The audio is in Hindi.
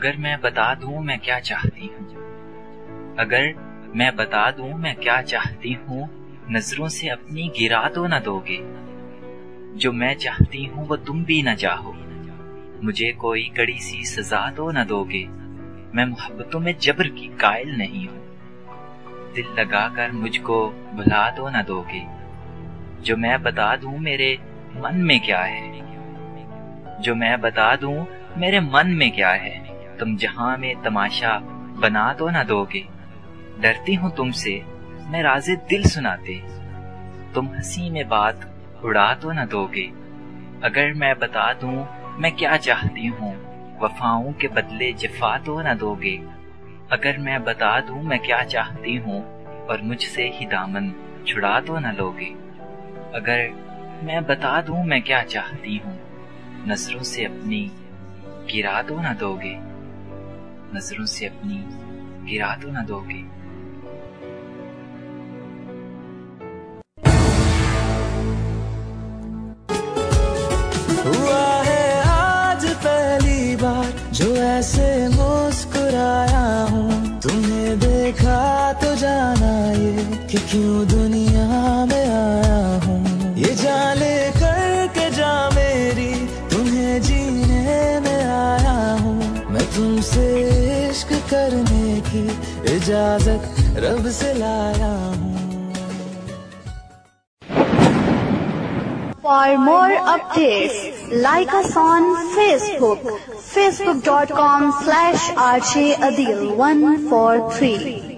अगर मैं बता दूं मैं क्या चाहती हूँ, अगर मैं बता दूं मैं क्या चाहती हूँ, नजरों से अपनी गिरा तो न दोगे। जो मैं चाहती हूँ वो तुम भी न चाहो, मुझे कोई कड़ी सी सजा तो न दोगे। मैं मोहब्बतों में जबर की कायल नहीं हूँ, दिल लगाकर मुझको भुला तो न दोगे। जो मैं बता दूं मेरे मन में क्या है, जो मैं बता दूं मेरे मन में क्या है, तुम जहां में तमाशा बना तो न दोगे। डरती हूँ तुमसे मैं राज़े दिल सुनाते, तुम हंसी में बात उड़ा तो न दोगे। अगर मैं बता दूं मैं क्या चाहती हूँ, वफाओं के बदले जफा तो न दोगे। अगर मैं बता दूं मैं क्या चाहती हूँ और मुझसे ही दामन छुड़ा तो न लोगे। अगर मैं बता दूं मैं क्या चाहती हूँ, नजरों से अपनी गिरा तो न दोगे, नजरों से अपनी गिरा तो न दोगे। हुआ है आज पहली बार जो ऐसे मुस्कुराया हूँ, तुम्हें देखा तो जाना ये कि क्यों दुनिया में आया हूँ। ये जान ले करके जा मेरी, तुम्हें जीने में आया हूँ। मैं तुमसे इश्क करने की इजाजत रब से लाया हूँ। For more updates, like us on Facebook, facebook.com/RJ Adil143.